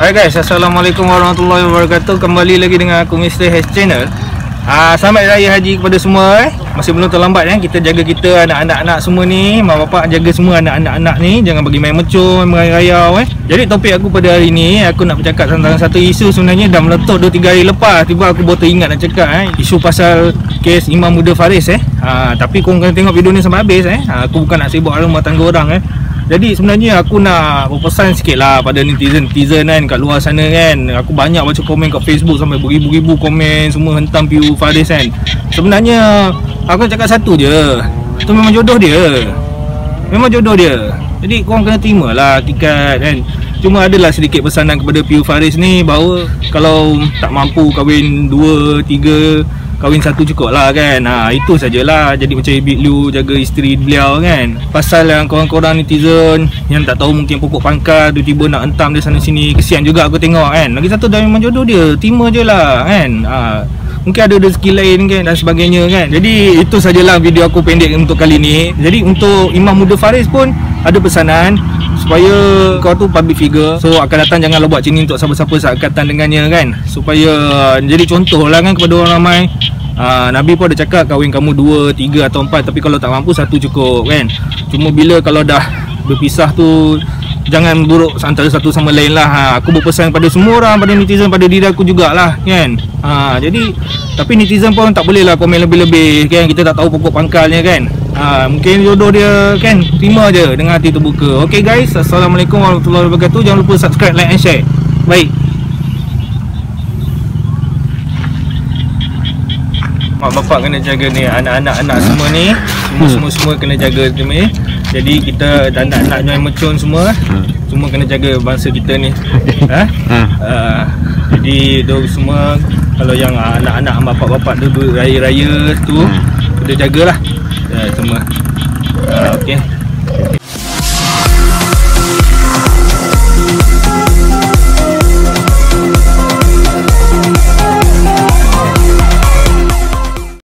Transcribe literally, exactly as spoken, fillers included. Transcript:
Hai guys, Assalamualaikum warahmatullahi wabarakatuh. Kembali lagi dengan aku Mister H Channel. Ah, selamat Raya Haji kepada semua eh. Masih belum terlambat eh. Kita jaga kita anak-anak semua ni. Mak bapak jaga semua anak-anak ni. Jangan bagi main mecun, main rayau eh. Jadi topik aku pada hari ni, aku nak bercakap tentang satu isu sebenarnya dah meletup dua tiga hari lepas. Tiba aku baru teringat nak cakap eh. Isu pasal kes Imam Muda Faris eh. Ah, tapi korang kena tengok video ni sampai habis eh. Ah, aku bukan nak sibuk rumah tangga orang eh. Jadi sebenarnya aku nak berpesan sikit lah pada netizen-netizen kan kat luar sana kan. Aku banyak baca komen kat Facebook sampai beribu-ribu komen semua hentam P U Faris kan. Sebenarnya aku nak cakap satu je, itu memang jodoh dia. Memang jodoh dia. Jadi korang kena terima lah tiket kan. Cuma adalah sedikit pesanan kepada P U Faris ni bahawa kalau tak mampu kahwin dua, tiga, kahwin satu cukup lah kan. Ha, itu sajalah. Jadi macam Ibit Liu jaga isteri beliau kan. Pasal yang korang-korang netizen yang tak tahu mungkin pokok pangkal tiba-tiba nak hentam dia sana sini, kesian juga aku tengok kan. Lagi satu dah memang jodoh dia, terima je lah kan. Ha, mungkin ada rezeki lain kan dan sebagainya kan. Jadi itu sajalah video aku pendek untuk kali ni. Jadi untuk Imam Muda Faris pun ada pesanan supaya kau tu public figure, so akan datang janganlah buat macam ni untuk siapa-siapa seakatan dengannya kan. Supaya jadi contoh lah kan kepada orang ramai. Aa, Nabi pun ada cakap kahwin kamu dua, tiga atau empat, tapi kalau tak mampu satu cukup kan. Cuma bila kalau dah berpisah tu jangan buruk antara satu sama lain lah. Ha, aku berpesan pada semua orang, pada netizen, pada diri aku jugalah kan. Ha, jadi tapi netizen pun tak boleh lah komen lebih-lebih kan. Kita tak tahu pokok pangkalnya kan. Ha, mungkin jodoh dia kan, terima je dengan hati terbuka. Okay guys, Assalamualaikum warahmatullahi wabarakatuh. Jangan lupa subscribe, like and share. Baik, mak bapak kena jaga ni, anak-anak-anak semua ni, semua-semua kena jaga ni. Jadi kita dan anak-anak join mecun semua, semua kena jaga bangsa kita ni. Ha? Uh, jadi tu semua, kalau yang anak-anak bapak-bapak tu raya-raya tu, kena jagalah uh, semua. Uh, Okey.